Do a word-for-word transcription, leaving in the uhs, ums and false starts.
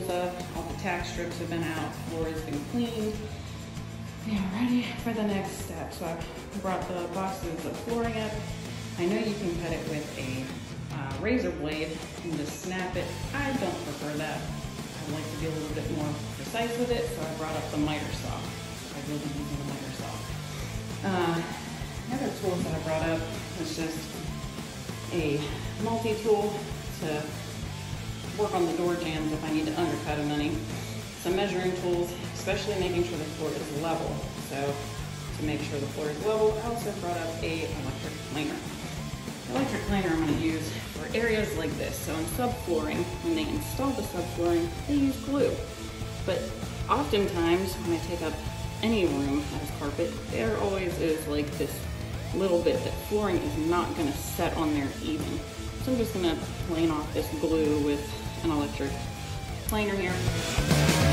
stuff. All the tack strips have been out, floor has been cleaned. Yeah, ready for the next step. So I brought the boxes of flooring up. I know you can cut it with a uh, razor blade and just snap it. I don't prefer that. I like to be a little bit more precise with it, so I brought up the miter saw. I will be using the miter saw. Uh, the other tools that I brought up was just a multi-tool to work on the door jambs if I need to undercut them any. Some measuring tools, especially making sure the floor is level. So to make sure the floor is level, I also brought up a electric planer. The electric planer I'm going to use for areas like this. So in subflooring, when they install the subflooring, they use glue. But oftentimes when I take up any room that has carpet, there always is like this little bit that flooring is not going to set on there even. So I'm just going to plane off this glue with an electric planer here.